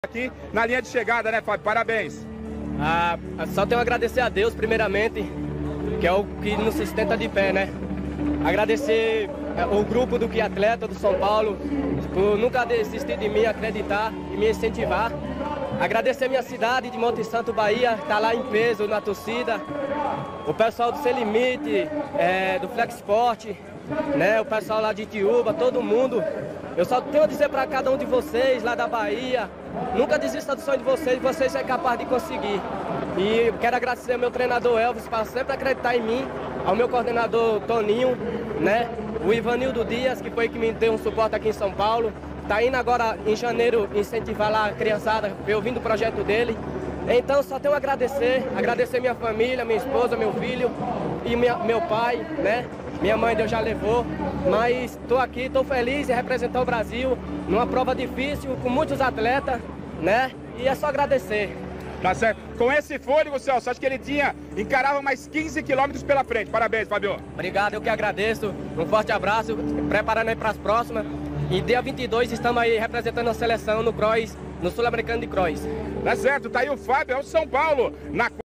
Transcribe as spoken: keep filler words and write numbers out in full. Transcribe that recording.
Aqui na linha de chegada, né, Fábio? Parabéns. Ah, só tenho a agradecer a Deus, primeiramente, que é o que nos sustenta de pé, né? Agradecer o grupo do Que Atleta do São Paulo por nunca desistir de mim, acreditar e me incentivar. Agradecer a minha cidade de Monte Santo, Bahia, que está lá em peso na torcida. O pessoal do Sem Limite, é, do Flex Sport, né? O pessoal lá de Itiúba, todo mundo. Eu só tenho a dizer para cada um de vocês lá da Bahia, nunca desista do sonho de vocês, vocês é capaz de conseguir. E eu quero agradecer ao meu treinador Elvis para sempre acreditar em mim, ao meu coordenador Toninho, né? O Ivanildo Dias, que foi que me deu um suporte aqui em São Paulo. Tá indo agora em janeiro incentivar lá a criançada, eu vim do projeto dele. Então só tenho a agradecer, agradecer minha família, minha esposa, meu filho e minha, meu pai, né? Minha mãe Deus já levou, mas estou aqui, estou feliz em representar o Brasil numa prova difícil, com muitos atletas, né? E é só agradecer. Tá certo. Com esse fôlego, Celso, acho que ele tinha, encarava mais quinze quilômetros pela frente. Parabéns, Fábio. Obrigado, eu que agradeço. Um forte abraço, preparando aí para as próximas. E dia vinte e dois estamos aí representando a seleção no Cross, no Sul-Americano de Cross. Tá certo, tá aí o Fábio, é o São Paulo, na